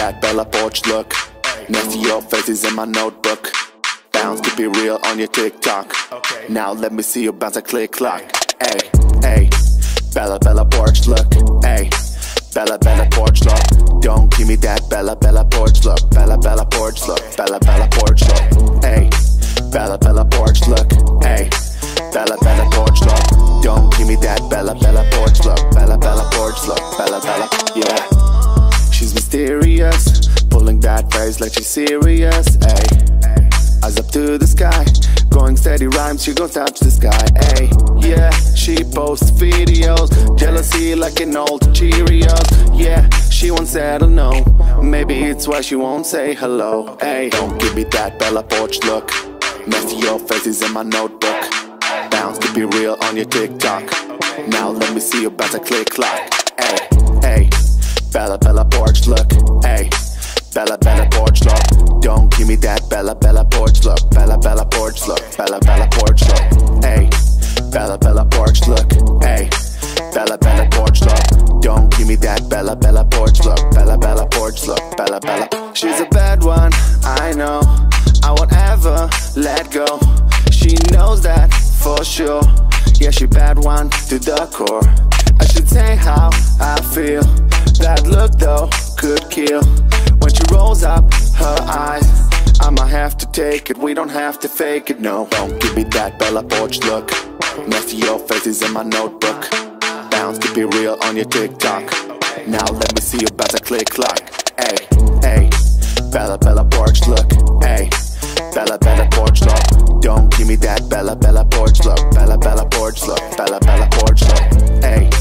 that Bella porch look. Next to your face is in my notebook. Bounce to be real on your TikTok. Now let me see you bounce a click clock. Hey, hey, Bella porch look. Hey, Bella porch look. Don't give me that Bella porch look. Bella porch look. Bella porch look. Hey, Bella porch look. Hey, Bella porch look. Don't give me that Bella porch look. Bella porch look. Bella, yeah. She's mysterious, pulling that face like she's serious. Ay, eyes up to the sky, going steady rhymes, she gon' touch the sky. Ay, yeah, she posts videos, jealousy like an old Cheerios. Yeah, she won't settle, no. Maybe it's why she won't say hello. Ay, don't give me that Bella porch look. Next to your face is in my notebook. Bounce to be real on your TikTok. Now let me see you bounce a click clock. Ay, ay, Bella porch look. Ay, Bella porch look. Don't give me that Bella porch look. Bella porch look. Bella porch look. Ay, Bella porch look. Ay, Bella porch look. Don't give me that Bella porch look. Bella porch look. Bella. She's a bad one, I know. I won't ever let go. She knows that for sure. Yeah, she bad one to the core. I should say how I feel. That look though could kill. When she rolls up her eyes, I'ma have to take it. We don't have to fake it, no. Don't give me that Bella porch look. Next to your face is in my notebook. Bounce to be real on your TikTok. Now let me see you bounce a click clock. Ay, ay, Bella porch look. Ay, Bella porch look. Don't give me that Bella porch look. Bella porch look. Bella porch look. Ay,